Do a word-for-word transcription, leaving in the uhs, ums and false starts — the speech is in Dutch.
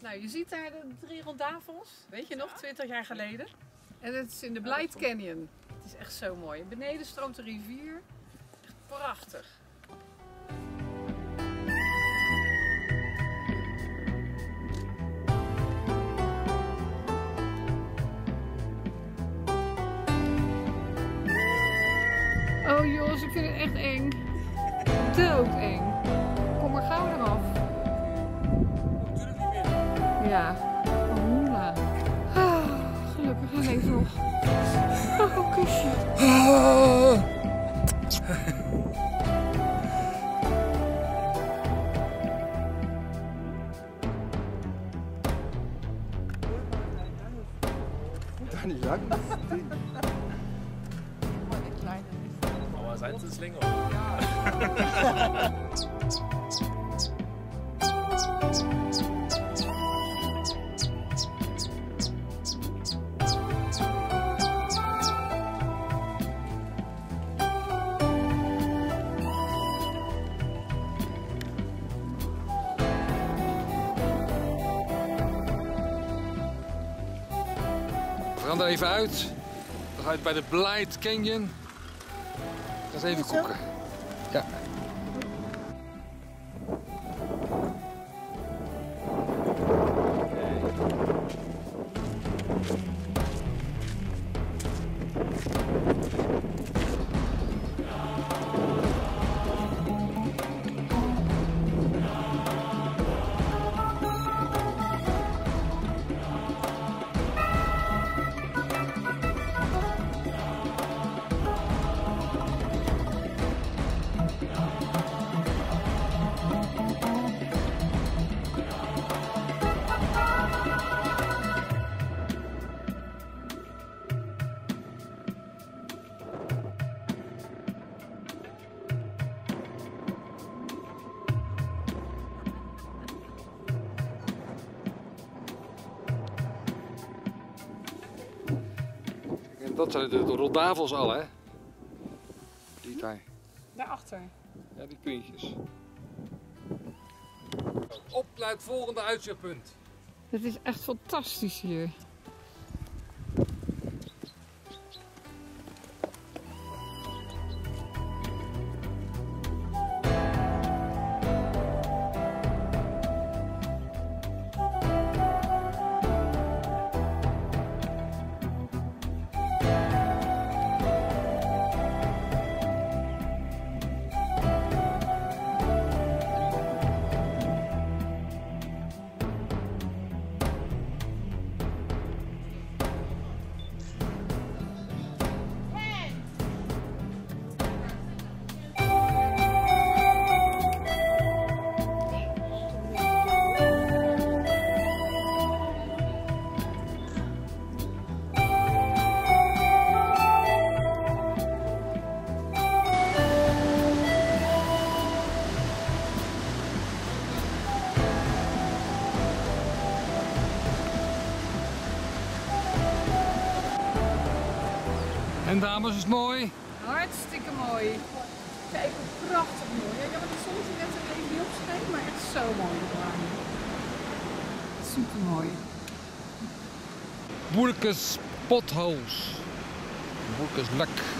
Nou, je ziet daar de drie rondavels, weet je nog, twintig jaar geleden. En het is in de Blythe Canyon. Het is echt zo mooi. Beneden stroomt de rivier. Echt prachtig. Oh Jos, ik vind het echt eng. Doodeng. Kom maar gauw eraf. Ja. Oh, hoela. Ah, gelukkig, hij leeft nog. Oh, kusje. Nicht lang. Aber seins ist länger. We gaan er even uit. We gaan uit bij de Blythe Canyon. Ga eens even koeken. Ja. En dat zijn de rondavels al, hè? Die daar. Daarachter. Ja, die puntjes. Op naar het volgende uitzichtpunt. Het is echt fantastisch hier. En dames, is het mooi? Hartstikke mooi. Kijk hoe prachtig mooi. Ja, maar de zon is net er even niet op schijnt, maar echt zo mooi. Super mooi. Boerkes Potholes. Boerkes Lek.